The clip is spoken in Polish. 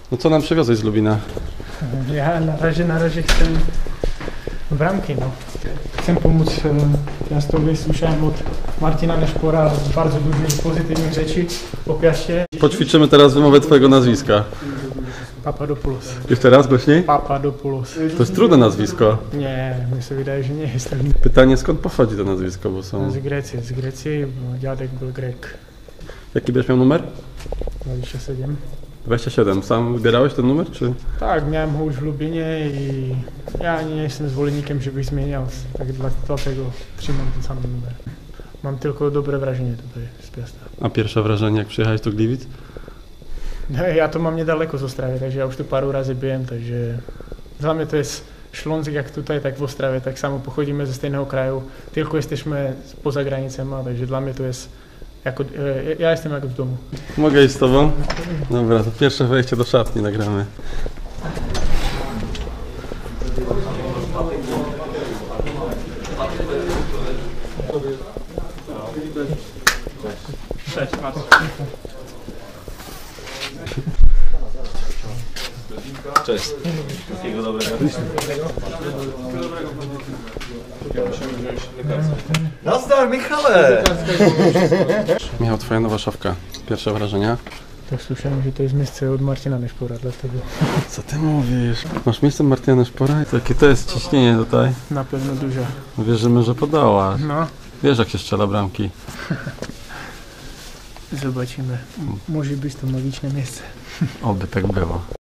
No co nam przywiozłeś z Lubina? Ja na razie chcę bramki, no. Chcę pomóc Piastowi. Słyszałem od Martina Leszpora bardzo dużo pozytywnych rzeczy o Piaście. Poćwiczymy teraz wymowę twojego nazwiska. Papadopoulos. Jeszcze raz głośniej? Papadopoulos. To jest trudne nazwisko. Nie, mi się wydaje, że nie jest. Pytanie, skąd pochodzi to nazwisko, bo są... Z Grecji, bo dziadek był Grek. Jaki będziesz miał numer? 27. 27. Sam wybierałeś ten numer, czy? Tak, miałem go już w Lublinie i ja nie jestem zwolennikiem, żebyś zmieniał, tak dlatego trzymam ten sam numer. Mam tylko dobre wrażenie tutaj z Piasta. A pierwsze wrażenie, jak przyjechałeś do Gliwic? Ja to mam niedaleko z Ostrawy, także ja już tu paru razy byłem, także dla mnie to jest Śląsk jak tutaj, tak w Ostrawie, tak samo pochodzimy ze innego kraju, tylko jesteśmy poza granicami, także dla mnie to jest ja jestem jak w domu. Mogę iść z tobą? Dobra, to pierwsze wejście do szatni nagramy. Cześć. Wszystkiego dobrego. Nazdar, Michale! Michał, twoja nowa szafka. Pierwsze wrażenia? Tak słyszałem, że to jest miejsce od Marcina Leszpora, dlatego Co ty mówisz? Masz miejsce Martina Szpora? Jakie to jest ciśnienie tutaj? na pewno dużo. Wierzymy, że podołasz. No, Wiesz, jak się strzela bramki. zobaczymy. Może być to magiczne miejsce. Oby tak było.